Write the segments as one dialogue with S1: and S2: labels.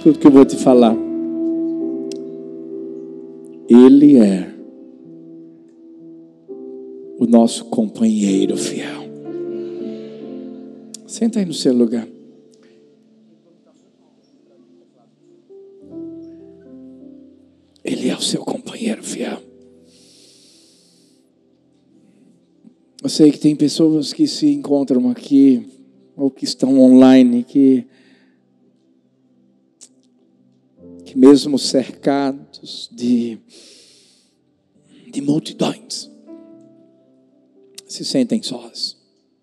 S1: Escuta o que eu vou te falar. Ele é o nosso companheiro fiel. Senta aí no seu lugar. Ele é o seu companheiro fiel. Eu sei que tem pessoas que se encontram aqui, ou que estão online, que mesmo cercados de multidões, se sentem sós.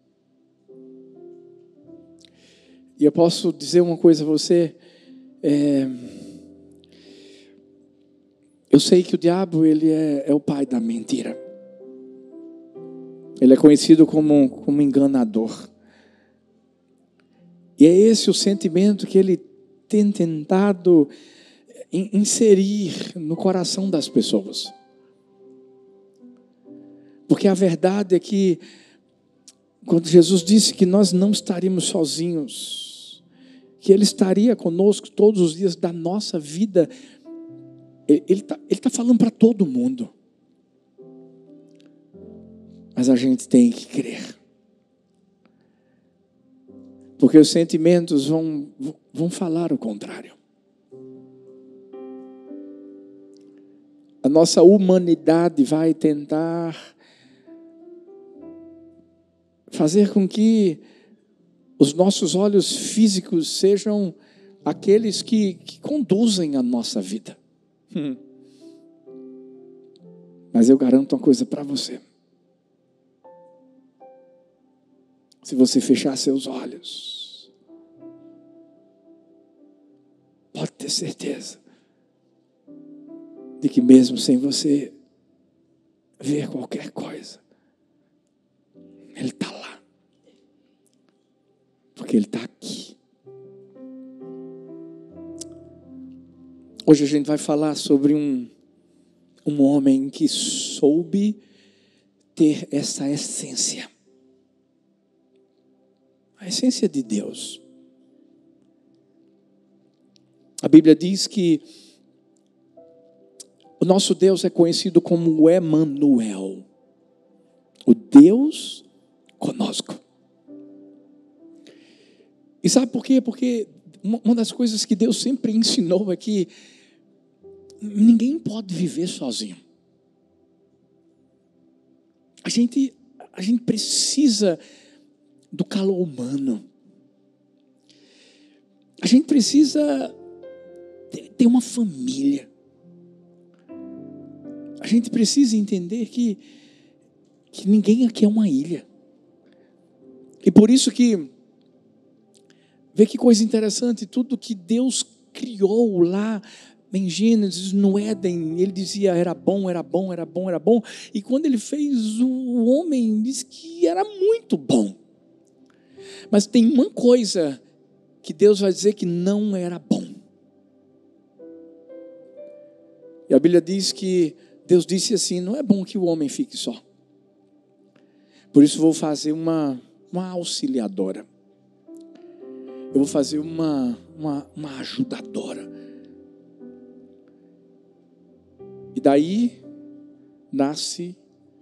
S1: E eu posso dizer uma coisa a você, eu sei que o diabo, ele é o pai da mentira. Ele é conhecido como enganador. E é esse o sentimento que ele tem tentado inserir no coração das pessoas. Porque a verdade é que, quando Jesus disse que nós não estaríamos sozinhos, que Ele estaria conosco todos os dias da nossa vida, Ele tá falando para todo mundo. Mas a gente tem que crer. Porque os sentimentos vão falar o contrário. A nossa humanidade vai tentar fazer com que os nossos olhos físicos sejam aqueles que conduzem a nossa vida. Mas eu garanto uma coisa para você. Se você fechar seus olhos, pode ter certeza de que mesmo sem você ver qualquer coisa, Ele está lá. Porque Ele está aqui. Hoje a gente vai falar sobre um homem que soube ter essa essência. A essência de Deus. A Bíblia diz que o nosso Deus é conhecido como o Emanuel, o Deus conosco. E sabe por quê? Porque uma das coisas que Deus sempre ensinou é que ninguém pode viver sozinho. A gente precisa do calor humano. A gente precisa ter uma família. A gente precisa entender que ninguém aqui é uma ilha. E por isso que, vê que coisa interessante, tudo que Deus criou lá em Gênesis, no Éden, Ele dizia era bom, era bom, era bom, era bom. E quando Ele fez o homem, disse que era muito bom. Mas tem uma coisa que Deus vai dizer que não era bom. E a Bíblia diz que Deus disse assim, não é bom que o homem fique só. Por isso vou fazer uma auxiliadora. Eu vou fazer uma ajudadora. E daí nasce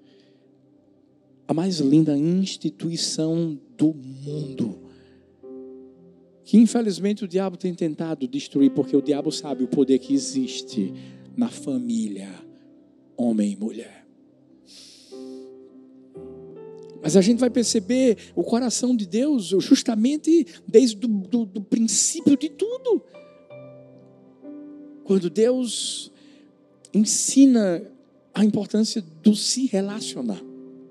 S1: a mais linda instituição do mundo, que infelizmente o diabo tem tentado destruir, porque o diabo sabe o poder que existe na família, homem e mulher. Mas a gente vai perceber o coração de Deus justamente desde do princípio de tudo. Quando Deus ensina a importância do se relacionar.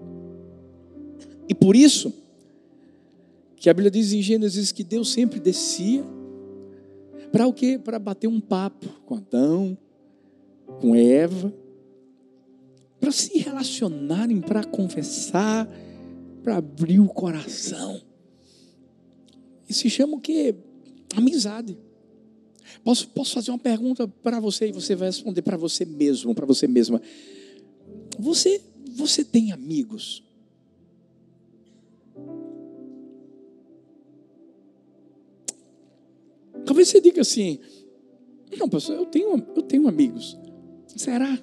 S1: E por isso que a Bíblia diz em Gênesis que Deus sempre descia para o quê? Para bater um papo com Adão, com Eva, para se relacionarem, para conversar, para abrir o coração. E se chama o quê? Amizade. Posso fazer uma pergunta para você e você vai responder para você mesmo, para você mesma. Você tem amigos? Talvez você diga assim, Não, pastor, eu tenho amigos. Será?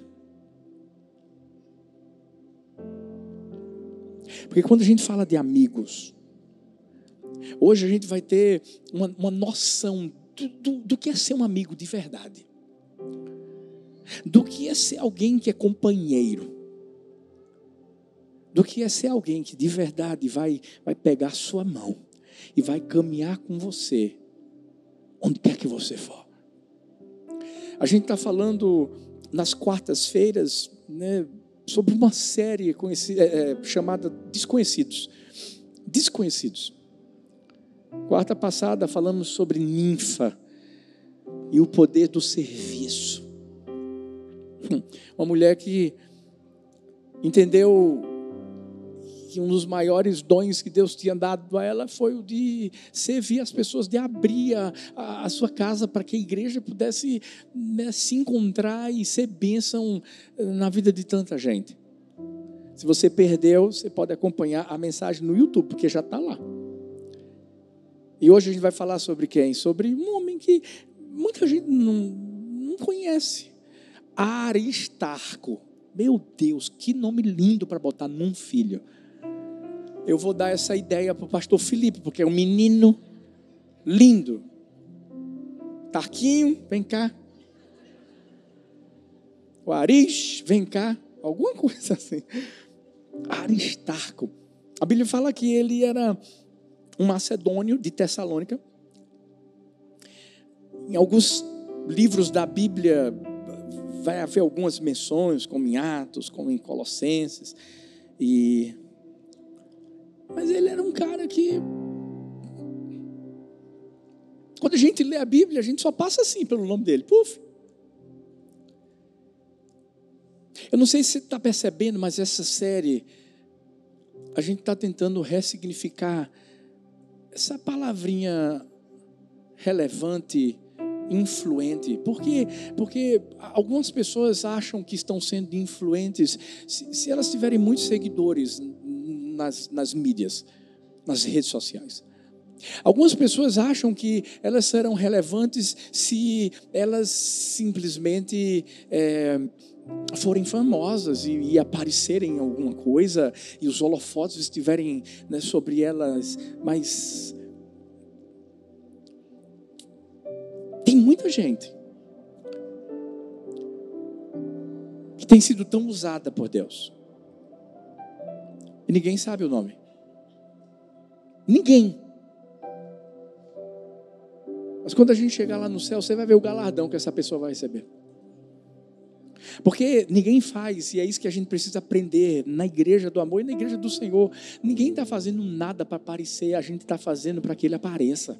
S1: Porque quando a gente fala de amigos, hoje a gente vai ter uma noção do que é ser um amigo de verdade. Do que é ser alguém que é companheiro. Do que é ser alguém que de verdade vai pegar sua mão e vai caminhar com você onde quer que você for. A gente está falando nas quartas-feiras, né, sobre uma série chamada Desconhecidos. Desconhecidos. Quarta passada falamos sobre ninfa e o poder do serviço. Uma mulher que entendeu que um dos maiores dons que Deus tinha dado a ela foi o de servir as pessoas, de abrir a sua casa para que a igreja pudesse, né, se encontrar e ser bênção na vida de tanta gente. Se você perdeu, você pode acompanhar a mensagem no YouTube, porque já está lá. E hoje a gente vai falar sobre quem? Sobre um homem que muita gente não conhece. Aristarco. Meu Deus, que nome lindo para botar num filho. Eu vou dar essa ideia para o pastor Felipe, porque é um menino lindo. Tarquinho, vem cá. O Aris, vem cá. Alguma coisa assim. Aristarco. A Bíblia fala que ele era um macedônio de Tessalônica. Em alguns livros da Bíblia vai haver algumas menções, como em Atos, como em Colossenses. Mas ele era um cara que, quando a gente lê a Bíblia, a gente só passa assim pelo nome dele. Puf. Eu não sei se você está percebendo, mas essa série, a gente está tentando ressignificar essa palavrinha relevante, influente. Por quê? Porque algumas pessoas acham que estão sendo influentes se elas tiverem muitos seguidores nas mídias, nas redes sociais. Algumas pessoas acham que elas serão relevantes se elas simplesmente forem famosas e aparecerem em alguma coisa e os holofotes estiverem, né, sobre elas. Mas tem muita gente que tem sido tão usada por Deus e ninguém sabe o nome. Ninguém. Mas quando a gente chegar lá no céu, você vai ver o galardão que essa pessoa vai receber. Porque ninguém faz, e é isso que a gente precisa aprender na igreja do amor e na igreja do Senhor. Ninguém está fazendo nada para aparecer, a gente está fazendo para que ele apareça.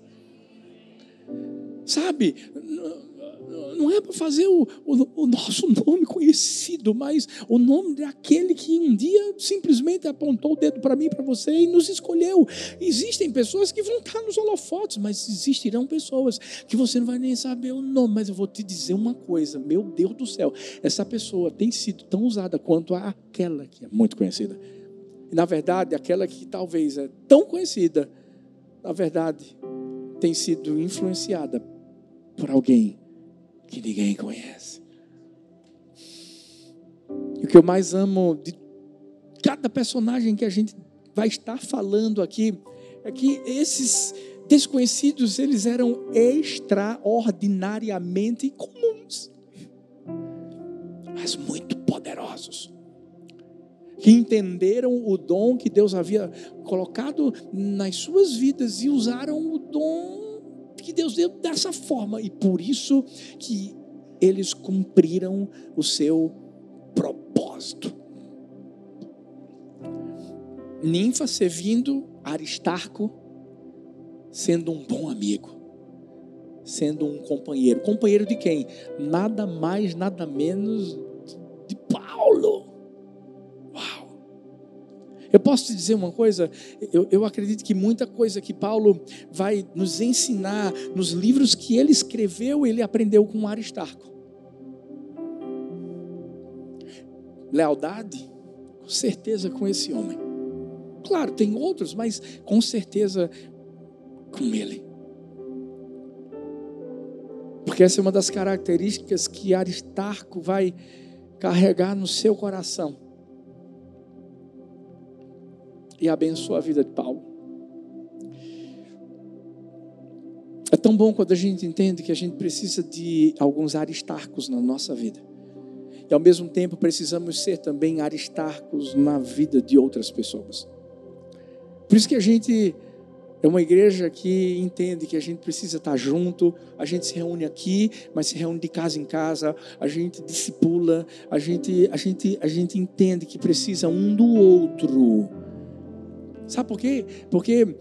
S1: Sabe? Não é para fazer o nosso nome conhecido, mas o nome daquele que um dia simplesmente apontou o dedo para mim e para você e nos escolheu. Existem pessoas que vão estar nos holofotes, mas existirão pessoas que você não vai nem saber o nome. Mas eu vou te dizer uma coisa, meu Deus do céu, essa pessoa tem sido tão usada quanto aquela que é muito conhecida. E na verdade, aquela que talvez é tão conhecida, na verdade, tem sido influenciada por alguém que ninguém conhece. E o que eu mais amo de cada personagem que a gente vai estar falando aqui é que esses desconhecidos, eles eram extraordinariamente comuns, mas muito poderosos, que entenderam o dom que Deus havia colocado nas suas vidas e usaram o dom que Deus deu dessa forma, e por isso que eles cumpriram o seu propósito. Ninfa servindo, Aristarco sendo um bom amigo, sendo um companheiro. Companheiro de quem? Nada mais, nada menos de Paulo. Uau! Eu posso te dizer uma coisa, eu acredito que muita coisa que Paulo vai nos ensinar nos livros que ele escreveu, ele aprendeu com Aristarco. Lealdade, com certeza com esse homem. Claro, tem outros, mas com certeza com ele. Porque essa é uma das características que Aristarco vai carregar no seu coração e abençoa a vida de Paulo. É tão bom quando a gente entende que a gente precisa de alguns Aristarcos na nossa vida. E ao mesmo tempo precisamos ser também Aristarcos na vida de outras pessoas. Por isso que a gente é uma igreja que entende que a gente precisa estar junto, a gente se reúne aqui, mas se reúne de casa em casa, a gente discipula, a gente entende que precisa um do outro. Sabe por quê? Porque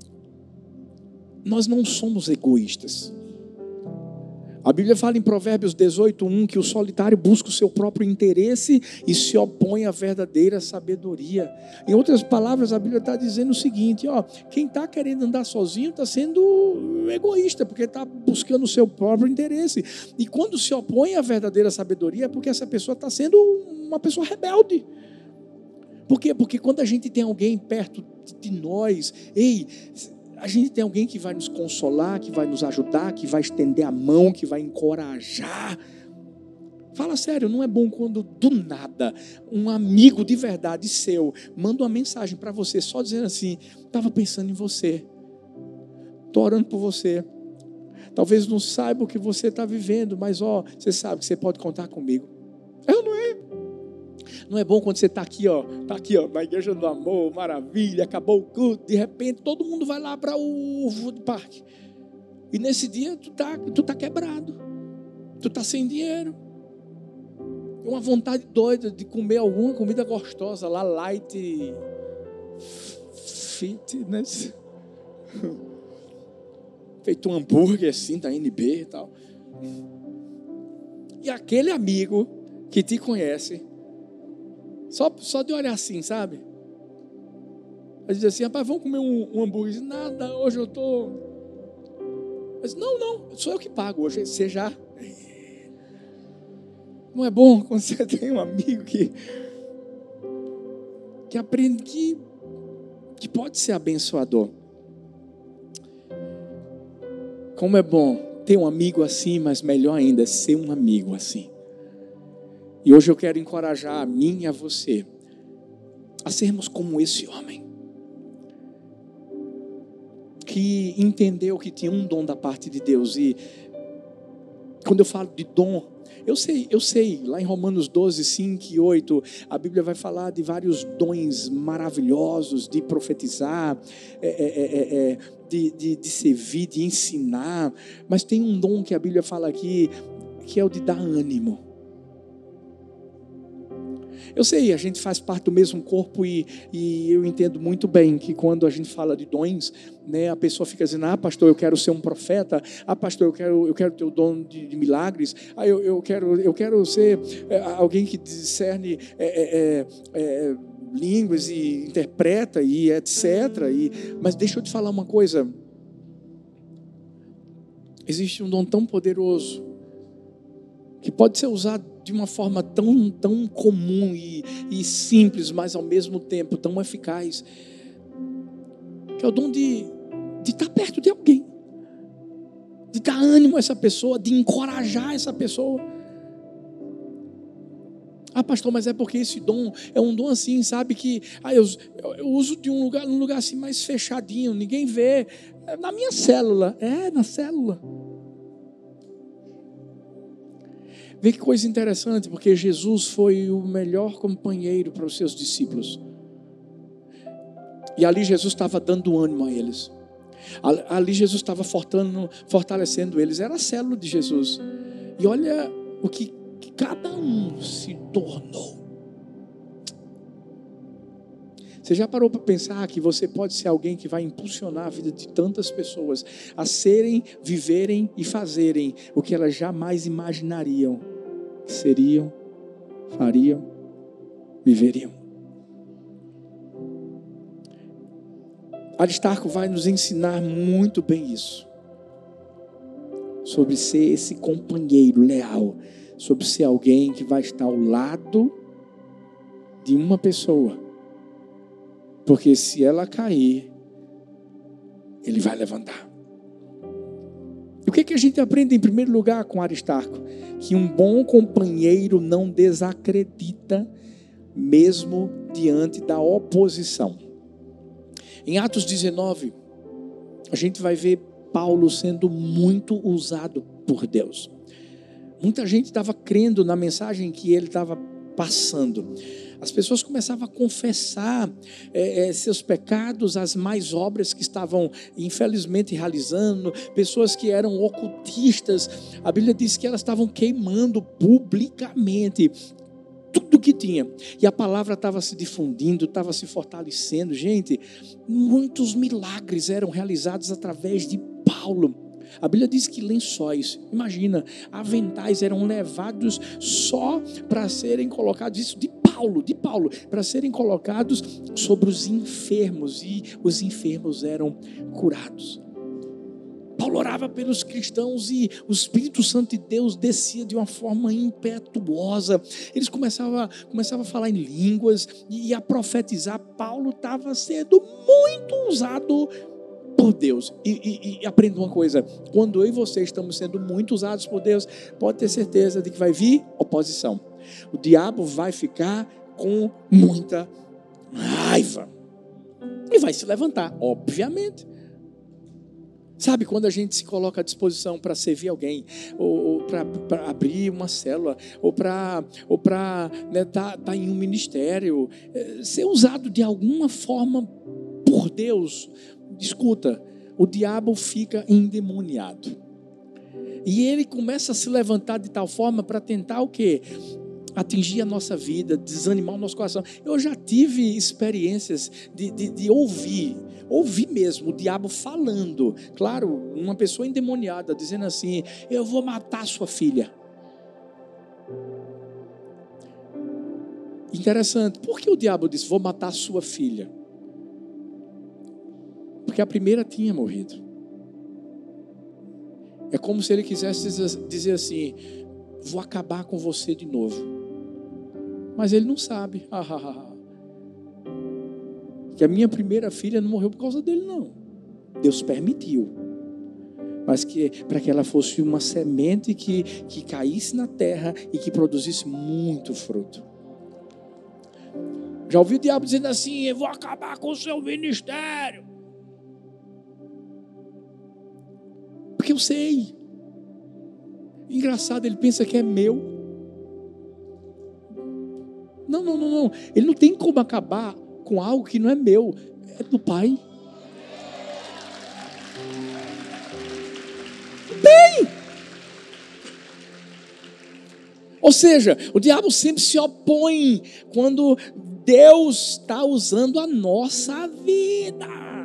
S1: nós não somos egoístas. A Bíblia fala em Provérbios 18:1 que o solitário busca o seu próprio interesse e se opõe à verdadeira sabedoria. Em outras palavras, a Bíblia está dizendo o seguinte: quem está querendo andar sozinho está sendo egoísta, porque está buscando o seu próprio interesse. E quando se opõe à verdadeira sabedoria, é porque essa pessoa está sendo uma pessoa rebelde. Por quê? Porque quando a gente tem alguém perto de nós, a gente tem alguém que vai nos consolar, que vai nos ajudar, que vai estender a mão, que vai encorajar. Fala sério, não é bom quando do nada um amigo de verdade seu manda uma mensagem para você só dizendo assim: estava pensando em você, estou orando por você. Talvez não saiba o que você está vivendo, mas você sabe que você pode contar comigo. Não é? Não é bom quando você está aqui, na igreja do amor, maravilha, acabou o culto, de repente todo mundo vai lá para o food park. E nesse dia tu tá quebrado, tu tá sem dinheiro. Uma vontade doida de comer alguma comida gostosa lá, light, fitness, feito um hambúrguer assim da NB e tal. E aquele amigo que te conhece, só de olhar assim, sabe? Aí diz assim: rapaz, vamos comer um hambúrguer. Nada, hoje eu estou... Mas não, sou eu que pago hoje. Você já... Não é bom quando você tem um amigo que aprende que pode ser abençoador. Como é bom ter um amigo assim, mas melhor ainda, ser um amigo assim. E hoje eu quero encorajar a mim e a você a sermos como esse homem, que entendeu que tinha um dom da parte de Deus. E quando eu falo de dom, eu sei, lá em Romanos 12, 5 e 8, a Bíblia vai falar de vários maravilhosos, de profetizar, de servir, de ensinar, mas tem um dom que a Bíblia fala aqui, que é o de dar ânimo. Eu sei, a gente faz parte do mesmo corpo e eu entendo muito bem que quando a gente fala de dons, né, a pessoa fica dizendo: pastor, eu quero ser um profeta. Pastor, eu quero ter o dom de milagres. Eu quero ser alguém que discerne línguas e interpreta e etc. Mas deixa eu te falar uma coisa. Existe um dom tão poderoso que pode ser usado de uma forma tão comum e simples, mas ao mesmo tempo tão eficaz, que é o dom de estar perto de alguém, de dar ânimo a essa pessoa, de encorajar essa pessoa. Pastor, mas é porque esse dom é um dom assim, sabe, que eu uso de num lugar assim mais fechadinho, ninguém vê, na minha célula, na célula. Vê que coisa interessante, porque Jesus foi o melhor companheiro para os seus discípulos. E ali Jesus estava dando ânimo a eles. Ali Jesus estava fortalecendo eles. Era a célula de Jesus. E olha o que cada um se tornou. Você já parou para pensar que você pode ser alguém que vai impulsionar a vida de tantas pessoas a serem, viverem e fazerem o que elas jamais imaginariam que seriam, fariam, viveriam? Aristarco vai nos ensinar muito bem isso, sobre ser esse companheiro leal, sobre ser alguém que vai estar ao lado de uma pessoa, porque se ela cair, ele vai levantar. E o que a gente aprende em primeiro lugar com Aristarco? Que um bom companheiro não desacredita mesmo diante da oposição. Em Atos 19, a gente vai ver Paulo sendo muito usado por Deus. Muita gente estava crendo na mensagem que ele estava passando. As pessoas começavam a confessar seus pecados, as más obras que estavam infelizmente realizando, pessoas que eram ocultistas. A Bíblia diz que elas estavam queimando publicamente tudo que tinha, e a palavra estava se difundindo, estava se fortalecendo. Gente, muitos milagres eram realizados através de Paulo. A Bíblia diz que lençóis, imagina, aventais eram levados só para serem colocados, isso de Paulo, para serem colocados sobre os enfermos, e os enfermos eram curados. Paulo orava pelos cristãos e o Espírito Santo de Deus descia de uma forma impetuosa. Eles começavam a falar em línguas e a profetizar. Paulo estava sendo muito usado por Deus. E aprenda uma coisa: quando eu e você estamos sendo muito usados por Deus, pode ter certeza de que vai vir oposição. O diabo vai ficar com muita raiva e vai se levantar, obviamente. Sabe, quando a gente se coloca à disposição para servir alguém, ou para abrir uma célula, ou para tá em um ministério, ser usado de alguma forma por Deus, escuta, o diabo fica endemoniado. E ele começa a se levantar de tal forma para tentar o quê? Atingir a nossa vida, desanimar o nosso coração. Eu já tive experiências de ouvir mesmo o diabo falando, claro, uma pessoa endemoniada dizendo assim: eu vou matar sua filha. Interessante, por que o diabo disse: vou matar sua filha? Porque a primeira tinha morrido. É como se ele quisesse dizer assim: vou acabar com você de novo. Mas ele não sabe que a minha primeira filha não morreu por causa dele, não. Deus permitiu. Mas para que ela fosse uma semente que caísse na terra e que produzisse muito fruto. Já ouviu o diabo dizendo assim: eu vou acabar com o seu ministério. Porque eu sei. Engraçado, ele pensa que é meu. Não. Ele não tem como acabar com algo que não é meu, é do Pai. Tem! Ou seja, o diabo sempre se opõe quando Deus está usando a nossa vida.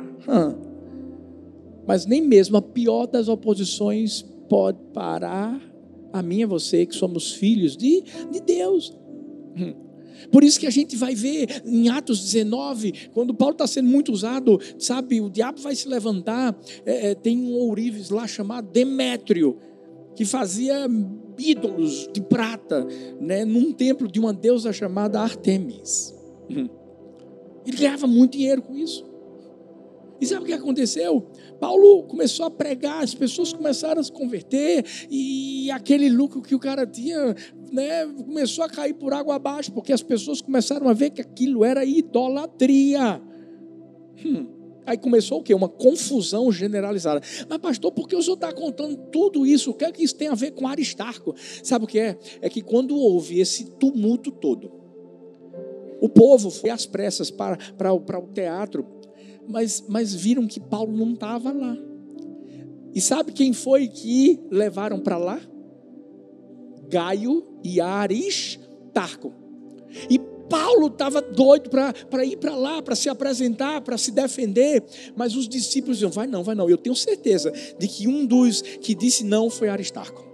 S1: Mas nem mesmo a pior das oposições pode parar a mim e você, que somos filhos de Deus. Por isso que a gente vai ver em Atos 19, quando Paulo está sendo muito usado, sabe, o diabo vai se levantar. Tem um ourives lá chamado Demétrio, que fazia ídolos de prata, né, num templo de uma deusa chamada Artemis. Ele ganhava muito dinheiro com isso. E sabe o que aconteceu? Paulo começou a pregar, as pessoas começaram a se converter, e aquele lucro que o cara tinha, né, começou a cair por água abaixo, porque as pessoas começaram a ver que aquilo era idolatria. Aí começou o quê? Uma confusão generalizada. Mas pastor, por que o senhor está contando tudo isso? O que é que isso tem a ver com Aristarco? Sabe o que é? É que quando houve esse tumulto todo, o povo foi às pressas para o teatro, mas viram que Paulo não estava lá. E sabe quem foi que levaram para lá? Gaio e Aristarco. E Paulo estava doido para ir para lá, para se apresentar, para se defender. Mas os discípulos diziam: vai não. Eu tenho certeza de que um dos que disse não foi Aristarco.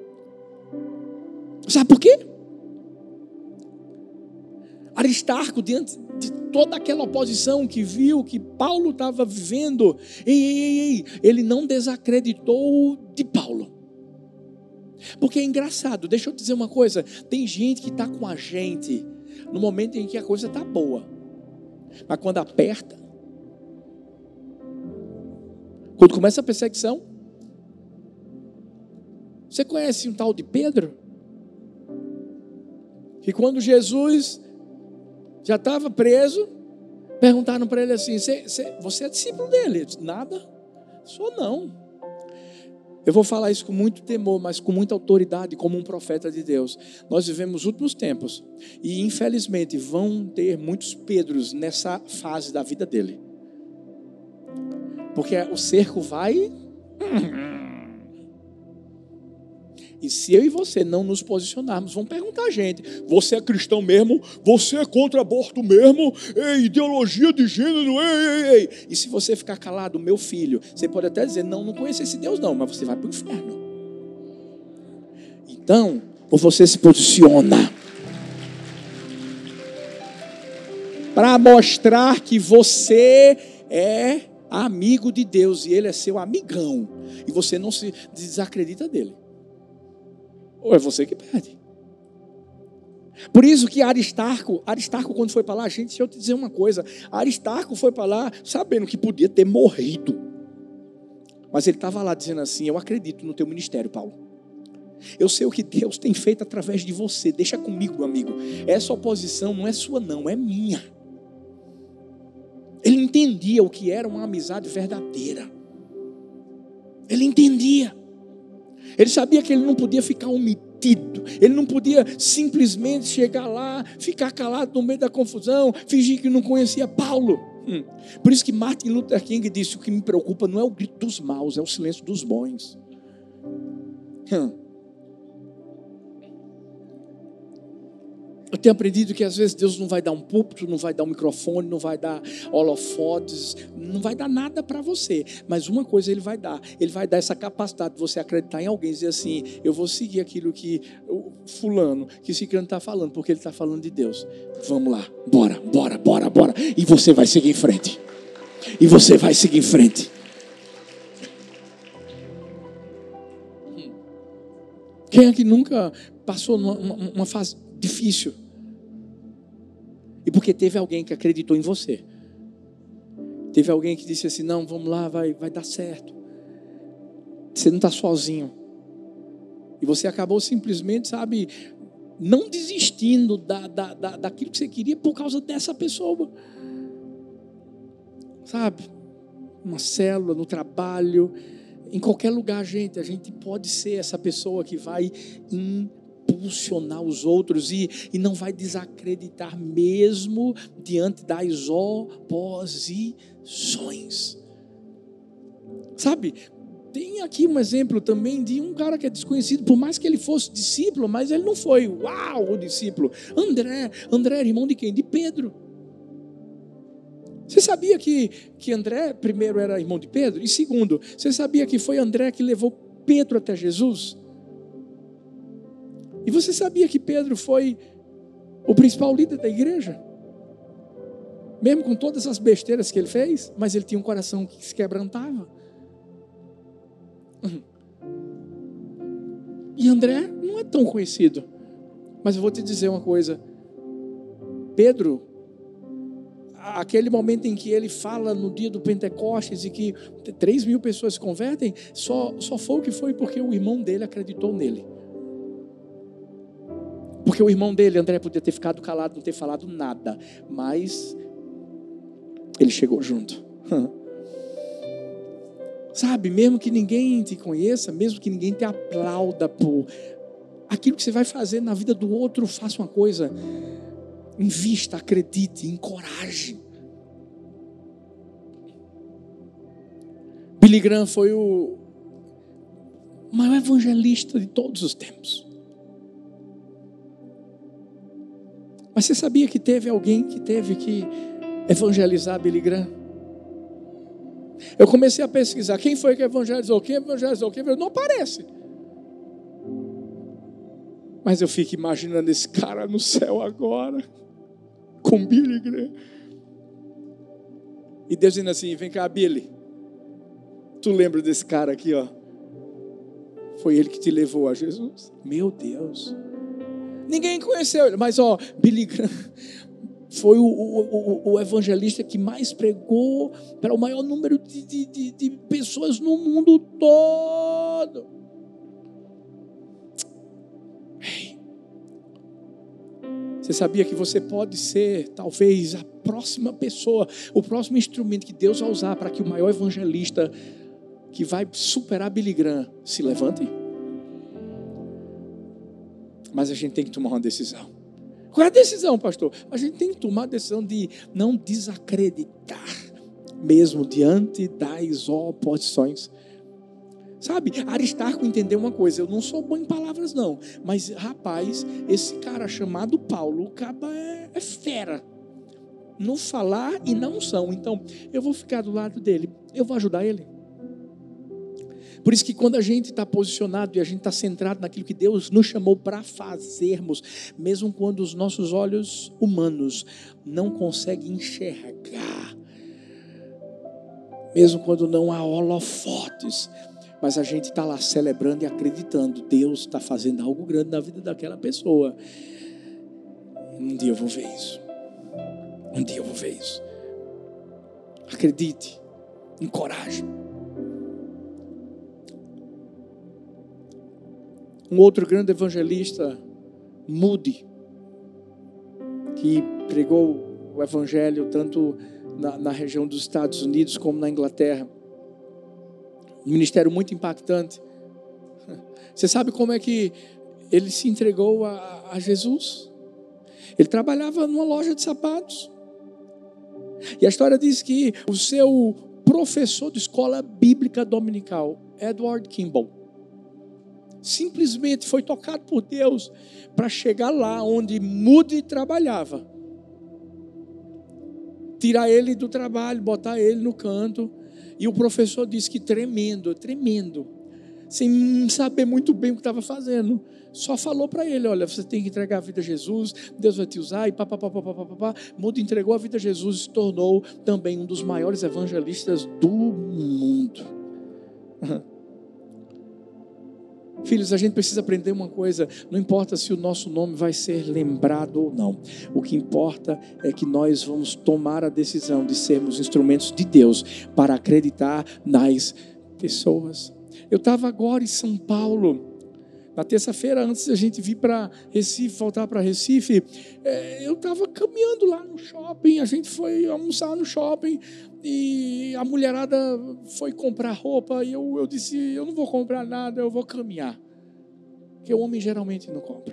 S1: Sabe por quê? Aristarco, diante de toda aquela oposição que viu que Paulo estava vivendo, ele não desacreditou de Paulo. Porque é engraçado, deixa eu dizer uma coisa: tem gente que está com a gente no momento em que a coisa está boa, mas quando aperta, quando começa a perseguição, Você conhece um tal de Pedro? Que quando Jesus já estava preso, perguntaram para ele assim: você é discípulo dele? Ele disse: nada, sou não. Eu vou falar isso com muito temor, mas com muita autoridade, como um profeta de Deus. Nós vivemos os últimos tempos e infelizmente vão ter muitos Pedros nessa fase da vida dele. Porque o cerco vai... E se eu e você não nos posicionarmos, vão perguntar a gente: você é cristão mesmo? Você é contra aborto mesmo? Ei, ideologia de gênero, ei. E se você ficar calado, meu filho, você pode até dizer: não conheço esse Deus não, mas você vai para o inferno. Então, ou você se posiciona para mostrar que você é amigo de Deus e Ele é seu amigão, e você não se desacredita dele. Ou é você que perde. Por isso que Aristarco quando foi para lá, gente, deixa eu te dizer uma coisa, Aristarco foi para lá sabendo que podia ter morrido, mas ele estava lá dizendo assim: eu acredito no teu ministério, Paulo, eu sei o que Deus tem feito através de você, deixa comigo, meu amigo, essa oposição não é sua não, é minha. Ele entendia o que era uma amizade verdadeira, ele entendia. Ele sabia que ele não podia ficar omitido. Ele não podia simplesmente chegar lá, ficar calado no meio da confusão, fingir que não conhecia Paulo. Por isso que Martin Luther King disse: o que me preocupa não é o grito dos maus, é o silêncio dos bons. Eu tenho aprendido que às vezes Deus não vai dar um púlpito, não vai dar um microfone, não vai dar holofotes, não vai dar nada para você. Mas uma coisa Ele vai dar essa capacidade de você acreditar em alguém e dizer assim: eu vou seguir aquilo que o fulano, que esse ciclano está falando, porque ele está falando de Deus. Vamos lá, bora. E você vai seguir em frente. Quem é que nunca passou numa fase difícil? E porque teve alguém que acreditou em você. Teve alguém que disse assim: não, vamos lá, vai dar certo. Você não está sozinho. E você acabou simplesmente, sabe, não desistindo daquilo que você queria por causa dessa pessoa. Sabe, uma célula, no trabalho, em qualquer lugar, gente, a gente pode ser essa pessoa que vai impulsionar os outros e não vai desacreditar mesmo diante das oposições. Sabe, tem aqui um exemplo também de um cara que é desconhecido, por mais que ele fosse discípulo, mas ele não foi o discípulo. André era irmão de quem? De Pedro. Você sabia que André, primeiro, era irmão de Pedro? E segundo, você sabia que foi André que levou Pedro até Jesus? E você sabia que Pedro foi o principal líder da igreja? Mesmo com todas as besteiras que ele fez, mas ele tinha um coração que se quebrantava. E André não é tão conhecido, mas eu vou te dizer uma coisa: Pedro, aquele momento em que ele fala no dia do Pentecostes e que 3.000 pessoas se convertem, só foi o que foi porque o irmão dele acreditou nele. Porque o irmão dele, André, podia ter ficado calado, não ter falado nada, mas ele chegou junto. Sabe, mesmo que ninguém te conheça, mesmo que ninguém te aplauda por aquilo que você vai fazer na vida do outro, faça uma coisa: invista, acredite, encoraje. Billy Graham foi o maior evangelista de todos os tempos. Mas você sabia que teve alguém que teve que evangelizar Billy Graham? Eu comecei a pesquisar quem foi que evangelizou, não aparece. Mas eu fico imaginando esse cara no céu agora, com Billy Graham. E Deus dizendo assim: vem cá, Billy, tu lembra desse cara aqui, ó? Foi ele que te levou a Jesus. Meu Deus. Ninguém conheceu ele, mas Billy Graham foi o evangelista que mais pregou para o maior número de pessoas no mundo todo. Você sabia que você pode ser, talvez, a próxima pessoa, o próximo instrumento que Deus vai usar para que o maior evangelista que vai superar Billy Graham se levante? Mas a gente tem que tomar uma decisão. Qual é a decisão, pastor? A gente tem que tomar a decisão de não desacreditar, mesmo diante das oposições. Sabe, Aristarco entendeu uma coisa, eu não sou bom em palavras não, mas rapaz, esse cara chamado Paulo, o caba é fera no falar e na unção, então eu vou ficar do lado dele, eu vou ajudar ele. Por isso que quando a gente está posicionado e a gente está centrado naquilo que Deus nos chamou para fazermos, mesmo quando os nossos olhos humanos não conseguem enxergar, mesmo quando não há holofotes, mas a gente está lá celebrando e acreditando, Deus está fazendo algo grande na vida daquela pessoa. Um dia eu vou ver isso. Um dia eu vou ver isso. Acredite, encoraje. Um outro grande evangelista, Moody, que pregou o evangelho tanto na região dos Estados Unidos como na Inglaterra. Um ministério muito impactante. Você sabe como é que ele se entregou a Jesus? Ele trabalhava numa loja de sapatos. E a história diz que o seu professor de escola bíblica dominical, Edward Kimball, simplesmente foi tocado por Deus para chegar lá onde Moody trabalhava. Tirar ele do trabalho, botar ele no canto. E o professor disse que tremendo, sem saber muito bem o que estava fazendo, só falou para ele, olha, você tem que entregar a vida a Jesus, Deus vai te usar, e papapá. Moody entregou a vida a Jesus e se tornou também um dos maiores evangelistas do mundo. Filhos, a gente precisa aprender uma coisa, não importa se o nosso nome vai ser lembrado ou não, o que importa é que nós vamos tomar a decisão de sermos instrumentos de Deus para acreditar nas pessoas. Eu estava agora em São Paulo, na terça-feira, antes da gente vir para Recife, voltar para Recife, eu estava caminhando lá no shopping, a gente foi almoçar no shopping, e a mulherada foi comprar roupa, e eu disse, eu não vou comprar nada, eu vou caminhar, porque o homem geralmente não compra.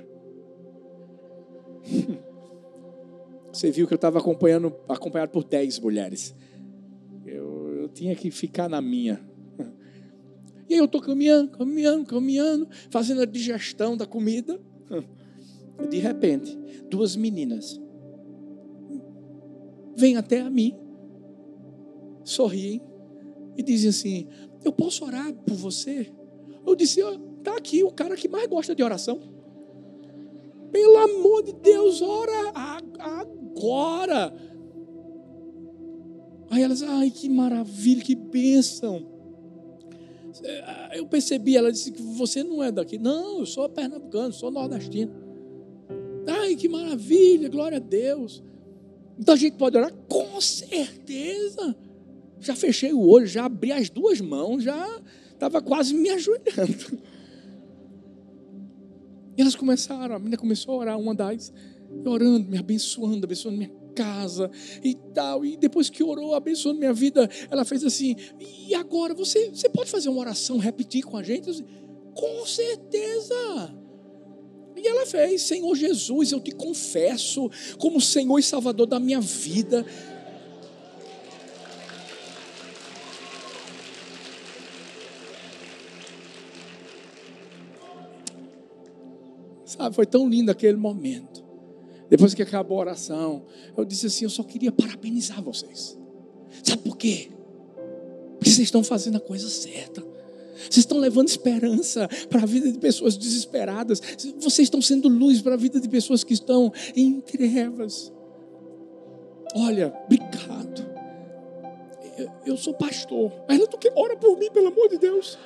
S1: Você viu que eu estava acompanhado por 10 mulheres, eu tinha que ficar na minha. E aí eu estou caminhando, fazendo a digestão da comida. De repente, 2 meninas vêm até a mim, sorriem e dizem assim, eu posso orar por você? Eu disse, está aqui o cara que mais gosta de oração. Pelo amor de Deus, ora agora. Aí elas, ai que maravilha, que bênção. Eu percebi, ela disse que você não é daqui. Não, eu sou pernambucano, sou nordestino. Ai, que maravilha, glória a Deus. Então a gente pode orar? Com certeza. Já fechei o olho, já abri as 2 mãos, já estava quase me ajoelhando. E elas começaram, a menina começou a orar, uma das, orando, me abençoando minha casa e tal, e depois que orou, abençoando minha vida, ela fez assim, e agora você pode fazer uma oração, repetir com a gente? Eu disse, com certeza. E ela fez, Senhor Jesus, eu te confesso como Senhor e Salvador da minha vida. Sabe, foi tão lindo aquele momento. Depois que acabou a oração, eu disse assim, eu só queria parabenizar vocês. Sabe por quê? Porque vocês estão fazendo a coisa certa. Vocês estão levando esperança para a vida de pessoas desesperadas. Vocês estão sendo luz para a vida de pessoas que estão em trevas. Olha, obrigado. Eu sou pastor. Ela, tu que ora por mim, pelo amor de Deus.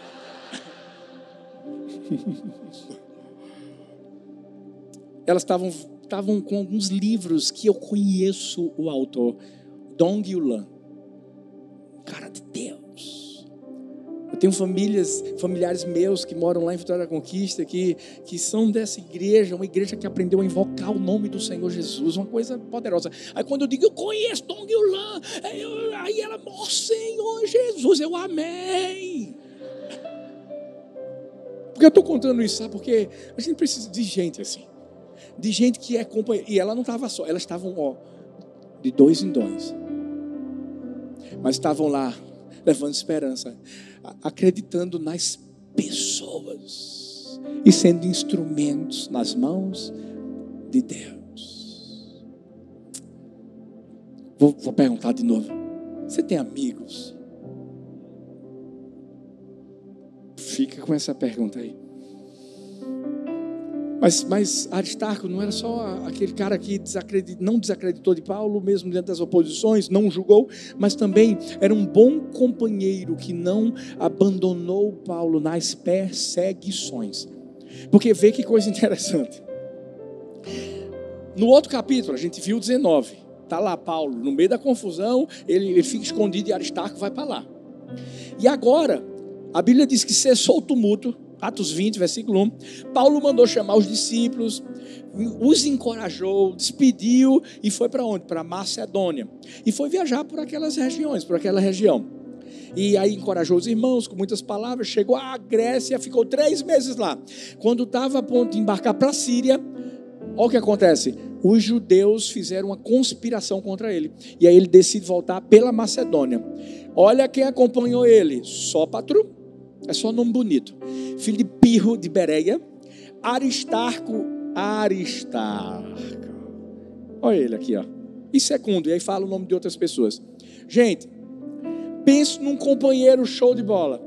S1: Elas estavam com alguns livros que eu conheço o autor, Dong Yulan, cara de Deus. Eu Tenho familiares meus que moram lá em Vitória da Conquista, que são dessa igreja, uma igreja que aprendeu a invocar o nome do Senhor Jesus, uma coisa poderosa. Aí quando eu digo, eu conheço Dong Yulan, aí ela, ó Senhor Jesus, eu amém. Porque eu estou contando isso, sabe? Porque a gente precisa de gente assim, de gente que é companheira. E ela não estava só, elas estavam, de dois em dois. Mas estavam lá, levando esperança, acreditando nas pessoas e sendo instrumentos nas mãos de Deus. Vou perguntar de novo. Você tem amigos? Fica com essa pergunta aí. Mas Aristarco não era só aquele cara que não desacreditou de Paulo, mesmo diante das oposições, não julgou, mas também era um bom companheiro que não abandonou Paulo nas perseguições. Porque vê que coisa interessante. No outro capítulo, a gente viu 19, está lá Paulo, no meio da confusão, ele fica escondido e Aristarco vai para lá. E agora, a Bíblia diz que cessou o tumulto. Atos 20, versículo 1, Paulo mandou chamar os discípulos, os encorajou, despediu e foi para onde? Para Macedônia. E foi viajar por aquelas regiões, por aquela região. E aí encorajou os irmãos com muitas palavras, chegou à Grécia, ficou 3 meses lá. Quando estava a ponto de embarcar para a Síria, olha o que acontece. Os judeus fizeram uma conspiração contra ele. E aí ele decide voltar pela Macedônia. Olha quem acompanhou ele, Sópatro. É só nome bonito. Filho de Pirro de Bereia. Aristarco. Olha ele aqui, ó. E segundo, e aí fala o nome de outras pessoas. Gente, pense num companheiro show de bola.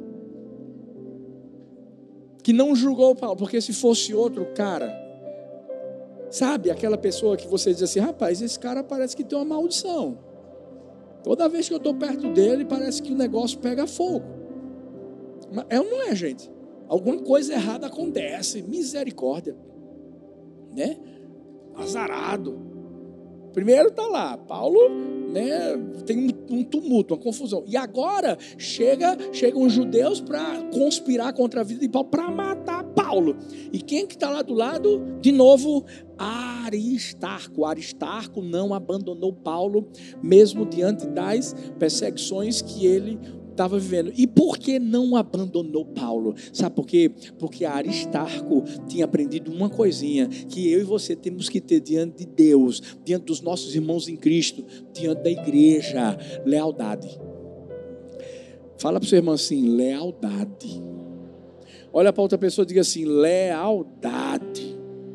S1: Que não julgou Paulo, porque se fosse outro cara, sabe, aquela pessoa que você diz assim, rapaz, esse cara parece que tem uma maldição. Toda vez que eu estou perto dele, parece que o negócio pega fogo. É ou não é, gente? Alguma coisa errada acontece. Misericórdia. Né? Azarado. Primeiro está lá. Paulo, né, tem um tumulto, uma confusão. E agora chegam os judeus para conspirar contra a vida de Paulo, para matar Paulo. E quem que está lá do lado? De novo, Aristarco. Aristarco não abandonou Paulo, mesmo diante das perseguições que ele estava vivendo. E por que não abandonou Paulo? Sabe por quê? Porque Aristarco tinha aprendido uma coisinha, que eu e você temos que ter diante de Deus, diante dos nossos irmãos em Cristo, diante da igreja: lealdade. Fala para o seu irmão assim: lealdade. Olha para outra pessoa e diga assim: lealdade.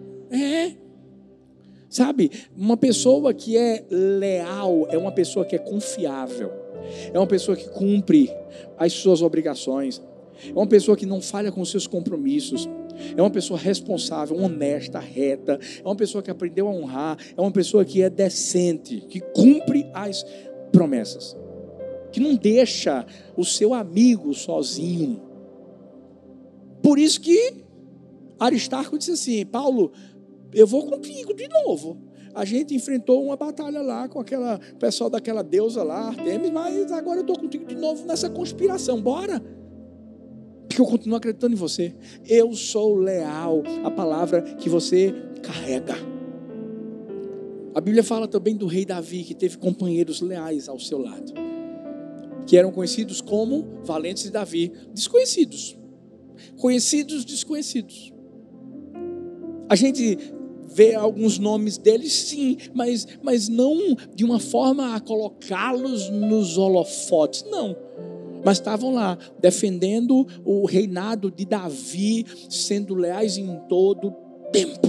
S1: Sabe, uma pessoa que é leal é uma pessoa que é confiável. É uma pessoa que cumpre as suas obrigações. É uma pessoa que não falha com os seus compromissos. É uma pessoa responsável, honesta, reta. É uma pessoa que aprendeu a honrar. É uma pessoa que é decente, que cumpre as promessas, que não deixa o seu amigo sozinho. Por isso que Aristarco disse assim: Paulo, eu vou contigo de novo. A gente enfrentou uma batalha lá com aquela pessoal daquela deusa lá, Artemis, mas agora eu estou contigo de novo nessa conspiração. Bora! Porque eu continuo acreditando em você. Eu sou leal à palavra que você carrega. A Bíblia fala também do rei Davi, que teve companheiros leais ao seu lado, que eram conhecidos como valentes de Davi, desconhecidos. Conhecidos, desconhecidos. A gente vê alguns nomes deles, sim, mas não de uma forma a colocá-los nos holofotes, não. Mas estavam lá, defendendo o reinado de Davi, sendo leais em todo tempo.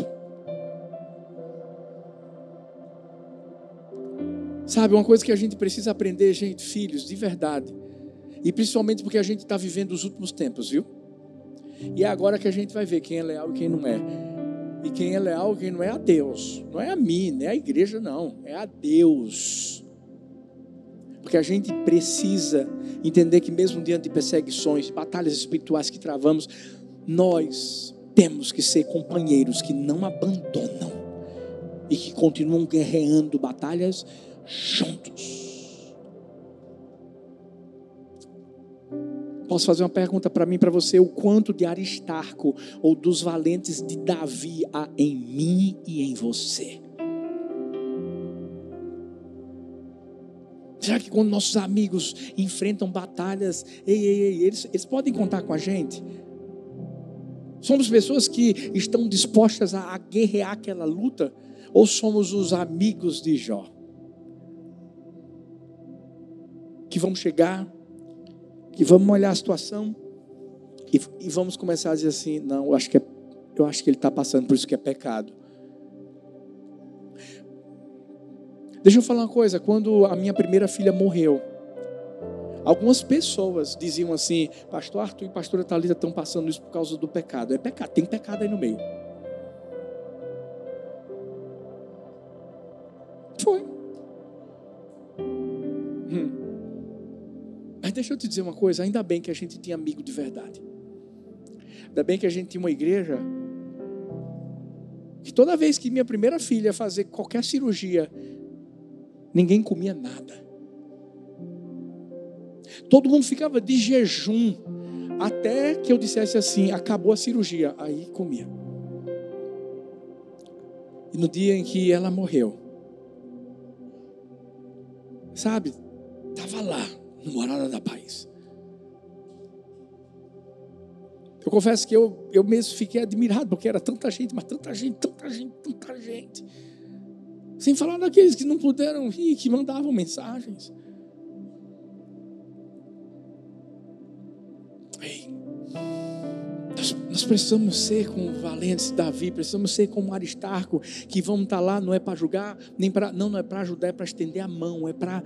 S1: Sabe, uma coisa que a gente precisa aprender, gente, filhos, de verdade, e principalmente porque a gente está vivendo os últimos tempos, viu? E é agora que a gente vai ver quem é leal e quem não é. E quem é leal e quem não é a Deus. Não é a mim, não é a igreja, não. É a Deus. Porque a gente precisa entender que mesmo diante de perseguições, de batalhas espirituais que travamos, nós temos que ser companheiros que não abandonam e que continuam guerreando batalhas juntos. Posso fazer uma pergunta para mim, para você? O quanto de Aristarco ou dos valentes de Davi há em mim e em você? Será que quando nossos amigos enfrentam batalhas, eles podem contar com a gente? Somos pessoas que estão dispostas a guerrear aquela luta? Ou somos os amigos de Jó? Que vamos chegar, que vamos olhar a situação e vamos começar a dizer assim, não, eu acho que ele está passando por isso que é pecado. Deixa eu falar uma coisa, quando a minha primeira filha morreu, algumas pessoas diziam assim, pastor Arthur e pastora Thalita estão passando isso por causa do pecado. É pecado, tem pecado aí no meio. Foi. Mas deixa eu te dizer uma coisa, ainda bem que a gente tinha amigo de verdade. Ainda bem que a gente tinha uma igreja que toda vez que minha primeira filha ia fazer qualquer cirurgia, ninguém comia nada. Todo mundo ficava de jejum até que eu dissesse assim, acabou a cirurgia, aí comia. E no dia em que ela morreu, sabe, estava lá no Morada da Paz. Eu confesso que eu mesmo fiquei admirado, porque era tanta gente, mas tanta gente. Sem falar daqueles que não puderam vir, que mandavam mensagens. Ei, nós precisamos ser como valentes Davi, precisamos ser como Aristarco, que vamos estar lá, não é para julgar, não é para ajudar, é para estender a mão, é para...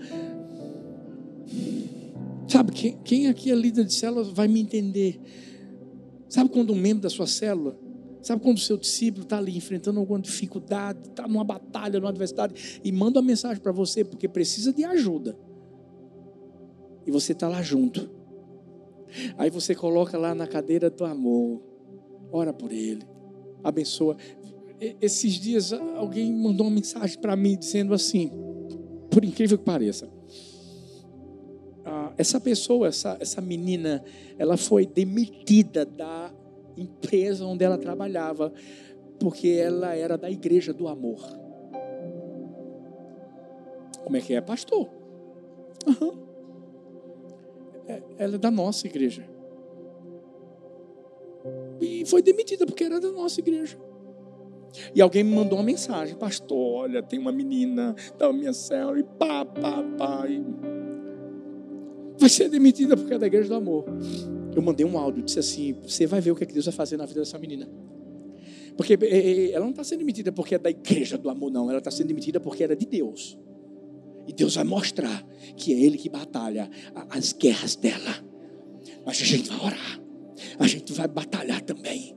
S1: Sabe, quem aqui é líder de célula vai me entender. Sabe quando um membro da sua célula, sabe quando o seu discípulo está ali enfrentando alguma dificuldade, está numa batalha, numa adversidade, e manda uma mensagem para você, porque precisa de ajuda, e você está lá junto, aí você coloca lá na cadeira do amor, ora por ele, abençoa. Esses dias alguém mandou uma mensagem para mim, dizendo assim, por incrível que pareça, essa pessoa, essa menina, ela foi demitida da empresa onde ela trabalhava, porque ela era da igreja do amor. Como é que é, pastor? Ela é da nossa igreja. E foi demitida porque era da nossa igreja. E alguém me mandou uma mensagem, pastor, olha, tem uma menina da minha célula, e pá, vai ser demitida porque é da igreja do amor. Eu mandei um áudio, disse assim, você vai ver o que Deus vai fazer na vida dessa menina. Porque ela não está sendo demitida porque é da igreja do amor, não. Ela está sendo demitida porque era de Deus. E Deus vai mostrar que é Ele que batalha as guerras dela. Mas a gente vai orar. A gente vai batalhar também.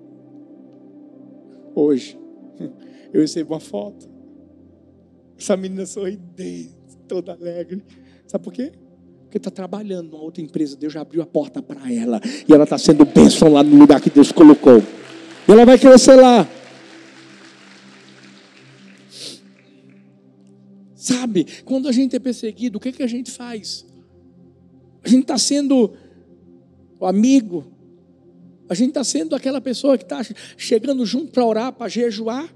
S1: Hoje, eu recebo uma foto. Essa menina sorridente, toda alegre. Sabe por quê? Porque está trabalhando numa outra empresa. Deus já abriu a porta para ela. E ela está sendo bênção lá no lugar que Deus colocou. E ela vai crescer lá. Sabe, quando a gente é perseguido, o que a gente faz? A gente está sendo o amigo. A gente está sendo aquela pessoa que está chegando junto para orar, para jejuar.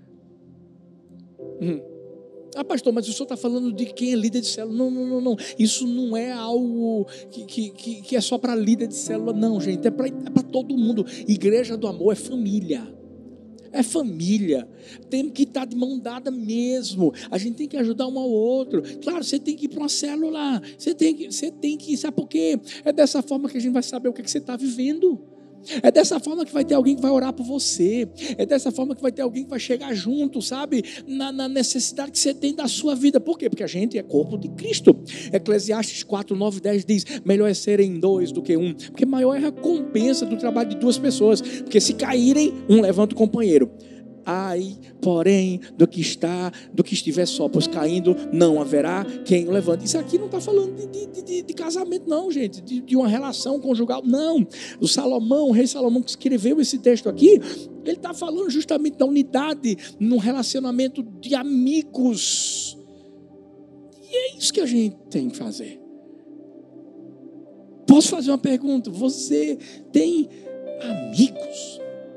S1: Pastor, mas o senhor está falando de quem é líder de célula. Não. Isso não é algo que é só para líder de célula, não, gente. É para todo mundo. Igreja do amor é família. É família. Tem que estar de mão dada mesmo. A gente tem que ajudar um ao outro. Claro, você tem que ir para uma célula. Você tem que, sabe por quê? É dessa forma que a gente vai saber o que você está vivendo. É dessa forma que vai ter alguém que vai orar por você. É dessa forma que vai ter alguém que vai chegar junto, sabe? Na necessidade que você tem da sua vida. Por quê? Porque a gente é corpo de Cristo. Eclesiastes 4, 9, 10 diz, melhor é serem dois do que um. Porque maior é a recompensa do trabalho de duas pessoas. Porque se caírem, um levanta o companheiro. Ai, porém, do que estiver só, pois caindo não haverá quem o levante. Isso aqui não está falando de casamento, não, gente, de uma relação conjugal, não. O rei Salomão que escreveu esse texto aqui, ele está falando justamente da unidade num relacionamento de amigos. E é isso que a gente tem que fazer. Posso fazer uma pergunta? Você tem amigos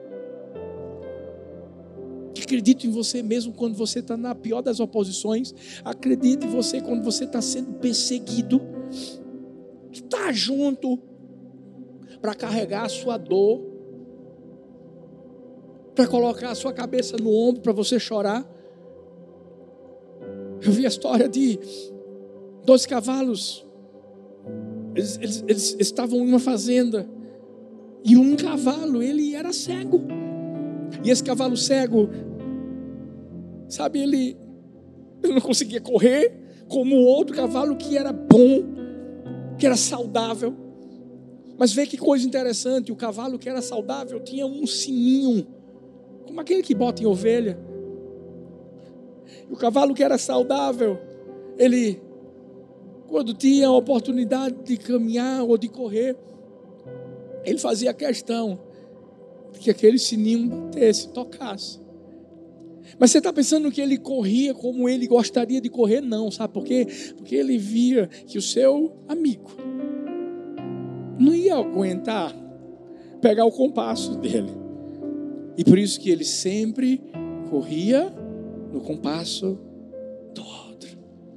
S1: que acreditam em você mesmo quando você está na pior das oposições? Acredita em você quando você está sendo perseguido? Que está junto para carregar a sua dor, para colocar a sua cabeça no ombro para você chorar. Eu vi a história de 2 cavalos. Eles estavam em uma fazenda e um cavalo, ele era cego. E esse cavalo cego, sabe, ele não conseguia correr como o outro cavalo que era bom, que era saudável. Mas vê que coisa interessante, o cavalo que era saudável tinha um sininho, como aquele que bota em ovelha. E o cavalo que era saudável, ele, quando tinha a oportunidade de caminhar ou de correr, ele fazia questão de que aquele sininho batesse, tocasse. Mas você está pensando que ele corria como ele gostaria de correr? Não, sabe por quê? Porque ele via que o seu amigo não ia aguentar pegar o compasso dele. E por isso que ele sempre corria no compasso do outro.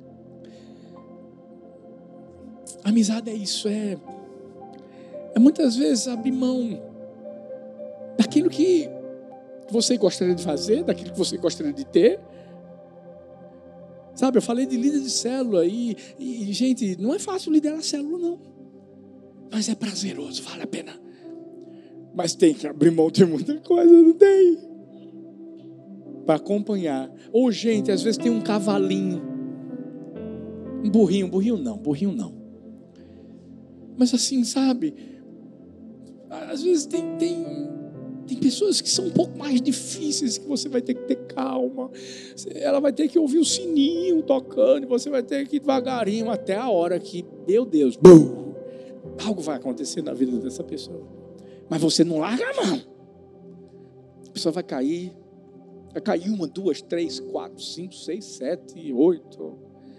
S1: Amizade é isso, é muitas vezes abrir mão daquilo que você gostaria de fazer, daquilo que você gostaria de ter. Sabe, eu falei de líder de célula e gente, não é fácil liderar célula não, mas é prazeroso, vale a pena. Mas tem que abrir mão de muita coisa, não tem? Para acompanhar. Ou gente, às vezes tem um cavalinho, um burrinho não. Mas assim, sabe, às vezes tem pessoas que são um pouco mais difíceis, que você vai ter que ter calma. Ela vai ter que ouvir o sininho tocando, e você vai ter que ir devagarinho até a hora que, meu Deus, bum, algo vai acontecer na vida dessa pessoa. Mas você não larga a mão. A pessoa vai cair 1, 2, 3, 4, 5, 6, 7, 8.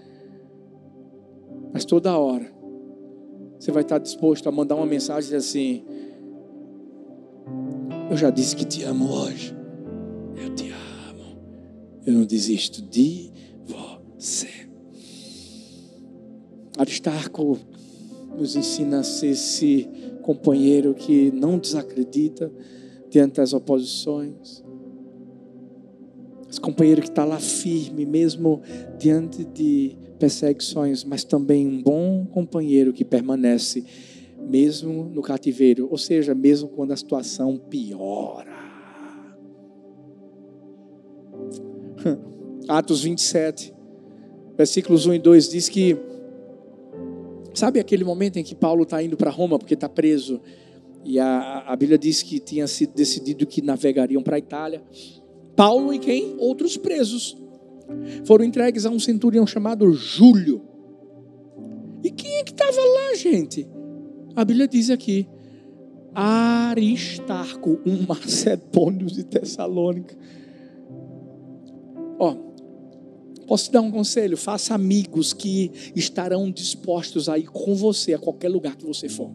S1: Mas toda hora você vai estar disposto a mandar uma mensagem assim: eu já disse que te amo hoje. Eu te amo. Eu não desisto de você. Aristarco nos ensina a ser esse companheiro que não desacredita diante das oposições. Esse companheiro que está lá firme, mesmo diante de perseguições, mas também um bom companheiro que permanece mesmo no cativeiro, ou seja, mesmo quando a situação piora. Atos 27, versículos 1 e 2 diz que, sabe aquele momento em que Paulo está indo para Roma porque está preso, e a Bíblia diz que tinha sido decidido que navegariam para a Itália. Paulo e quem? Outros presos foram entregues a um centurião chamado Júlio. E quem é que estava lá, gente? A Bíblia diz aqui: Aristarco, um macedônio de Tessalônica. Posso te dar um conselho? Faça amigos que estarão dispostos a ir com você a qualquer lugar que você for.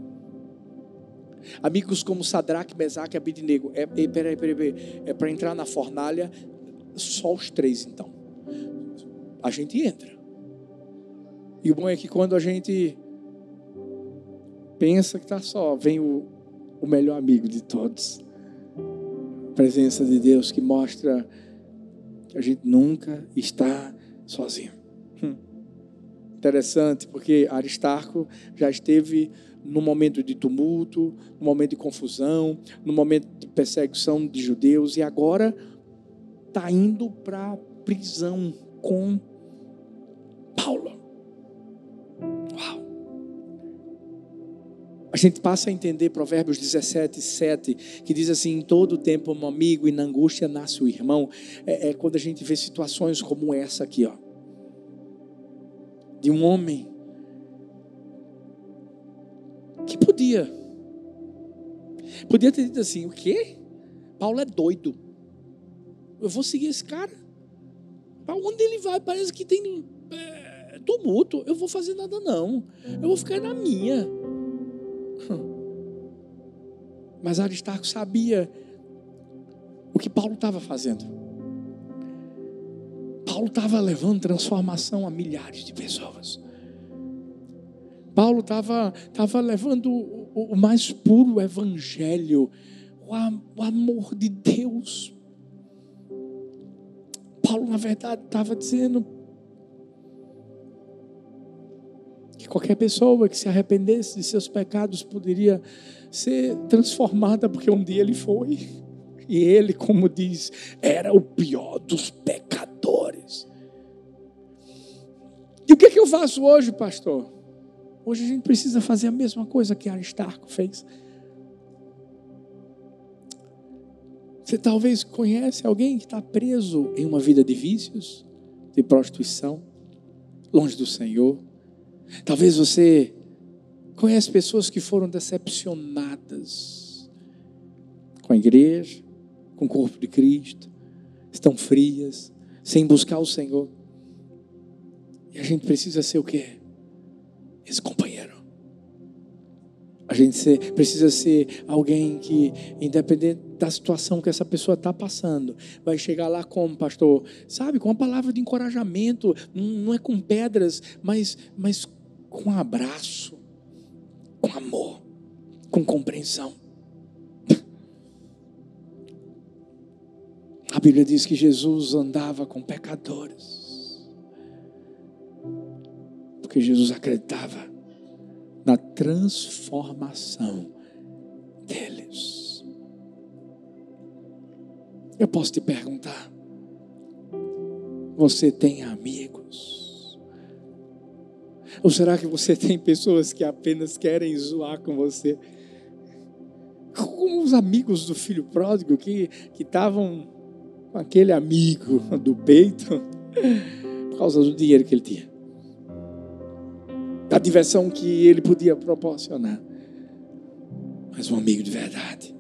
S1: Amigos como Sadraque, Mesaque e Abednego. Peraí. É para entrar na fornalha só os 3, então. A gente entra. E o bom é que quando a gente pensa que está só, vem o melhor amigo de todos. A presença de Deus que mostra que a gente nunca está sozinho. Interessante, porque Aristarco já esteve no momento de tumulto, no momento de confusão, no momento de perseguição de judeus, e agora está indo para a prisão com Paulo. Uau! A gente passa a entender Provérbios 17, 7, que diz assim: em todo tempo um amigo e na angústia nasce o irmão. É quando a gente vê situações como essa aqui, de um homem que podia ter dito assim: o quê? Paulo é doido, eu vou seguir esse cara? Para onde ele vai? Parece que tem tumulto. Eu vou fazer nada não, eu vou ficar na minha. Mas Aristarco sabia o que Paulo estava fazendo. Paulo estava levando transformação a milhares de pessoas. Paulo estava levando o mais puro evangelho, o amor de Deus. Paulo, na verdade, estava dizendo que qualquer pessoa que se arrependesse de seus pecados poderia ser transformada, porque um dia ele foi. E ele, como diz, era o pior dos pecadores. E o que eu faço hoje, pastor? Hoje a gente precisa fazer a mesma coisa que Aristarco fez. Você talvez conhece alguém que está preso em uma vida de vícios, de prostituição, longe do Senhor. Talvez você conhece pessoas que foram decepcionadas com a igreja, com o corpo de Cristo, estão frias, sem buscar o Senhor. E a gente precisa ser o quê? Esse companheiro. A gente precisa ser alguém que, independente da situação que essa pessoa está passando, vai chegar lá como, pastor, sabe, com uma palavra de encorajamento, não é com pedras, mas com abraço, com amor, com compreensão. A Bíblia diz que Jesus andava com pecadores, porque Jesus acreditava na transformação deles. Eu posso te perguntar, você tem amigos? Ou será que você tem pessoas que apenas querem zoar com você? Como os amigos do filho pródigo que estavam com aquele amigo do peito por causa do dinheiro que ele tinha, da diversão que ele podia proporcionar. Mas um amigo de verdade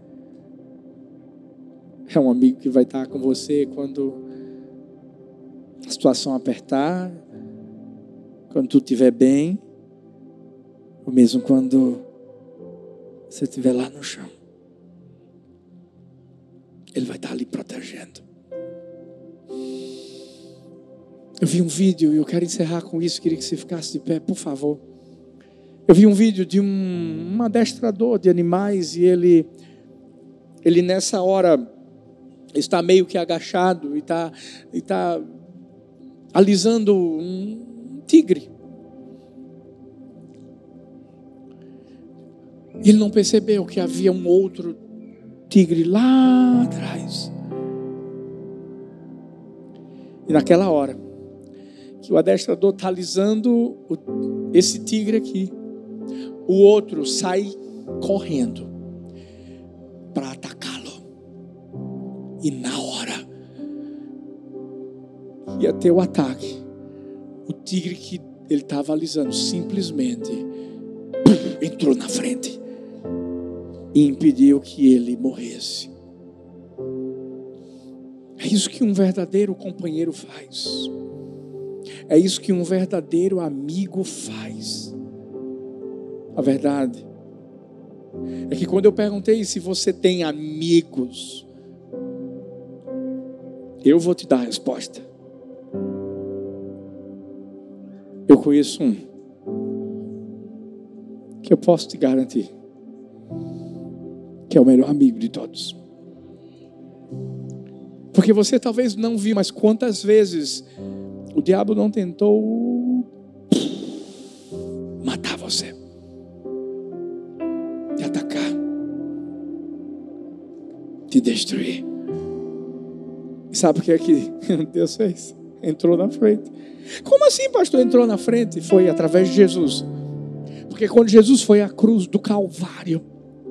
S1: é um amigo que vai estar com você quando a situação apertar, quando tudo estiver bem, ou mesmo quando você estiver lá no chão. Ele vai estar ali protegendo. Eu vi um vídeo, e eu quero encerrar com isso, queria que você ficasse de pé, por favor. Eu vi um vídeo de um adestrador de animais, e ele nessa hora está meio que agachado e está alisando um tigre. Ele não percebeu que havia um outro tigre lá atrás. E naquela hora que o adestrador está alisando esse tigre aqui, o outro sai correndo para atacá-lo. E na hora ia ter o ataque, o tigre que ele estava alisando simplesmente entrou na frente e impediu que ele morresse. É isso que um verdadeiro companheiro faz. É isso que um verdadeiro amigo faz. A verdade é que quando eu perguntei se você tem amigos, eu vou te dar a resposta. Eu conheço um que eu posso te garantir que é o melhor amigo de todos. Porque você talvez não viu, mas quantas vezes o diabo não tentou matar você, te atacar, te destruir. E sabe o que é que Deus fez? Entrou na frente. Como assim, pastor, entrou na frente? Foi através de Jesus. Porque quando Jesus foi à cruz do Calvário,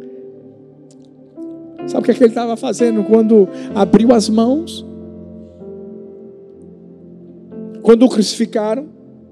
S1: sabe o que é que ele estava fazendo quando abriu as mãos? Quando o crucificaram,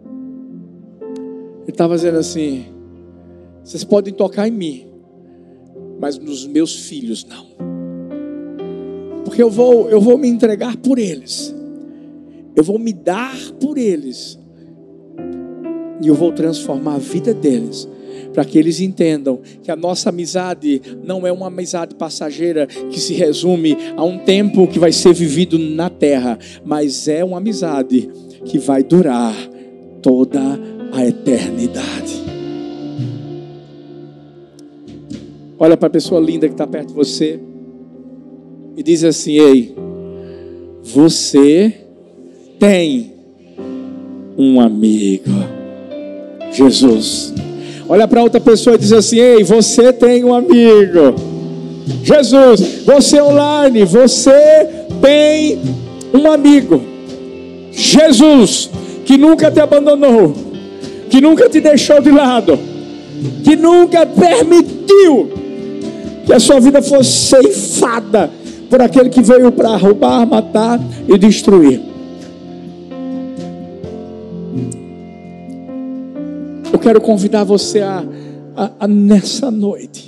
S1: ele estava dizendo assim: vocês podem tocar em mim, mas nos meus filhos não. Porque eu vou me entregar por eles. Eu vou me dar por eles. E eu vou transformar a vida deles. para que eles entendam que a nossa amizade não é uma amizade passageira que se resume a um tempo que vai ser vivido na terra, mas é uma amizade que vai durar toda a eternidade. Olha para a pessoa linda que está perto de você e diz assim: ei, você tem um amigo, Jesus. Olha para outra pessoa e diz assim: ei, você tem um amigo, Jesus. Você online, você tem um amigo, Jesus, que nunca te abandonou, que nunca te deixou de lado, que nunca permitiu que a sua vida fosse ceifada por aquele que veio para roubar, matar e destruir. Eu quero convidar você a nessa noite,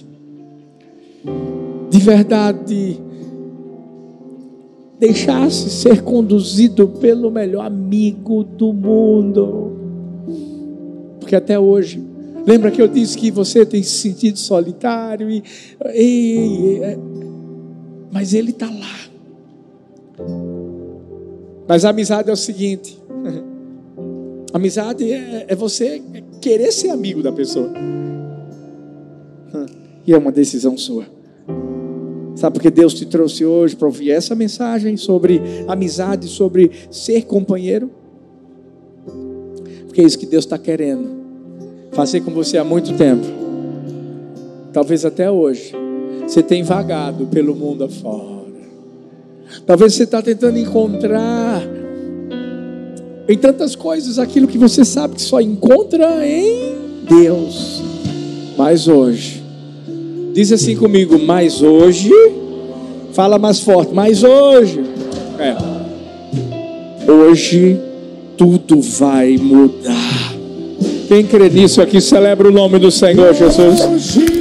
S1: de verdade, deixar-se ser conduzido pelo melhor amigo do mundo. Porque até hoje, lembra que eu disse que você tem se sentido solitário mas ele está lá. Mas a amizade é o seguinte: amizade é você querer ser amigo da pessoa. E é uma decisão sua. Sabe por que Deus te trouxe hoje para ouvir essa mensagem sobre amizade, sobre ser companheiro? Porque é isso que Deus está querendo fazer com você há muito tempo. Talvez até hoje você tenha vagado pelo mundo afora. Talvez você está tentando encontrar em tantas coisas aquilo que você sabe que só encontra em Deus. Mas hoje, diz assim comigo: mas hoje, fala mais forte, mas hoje, hoje tudo vai mudar. Quem crê nisso aqui, celebra o nome do Senhor Jesus.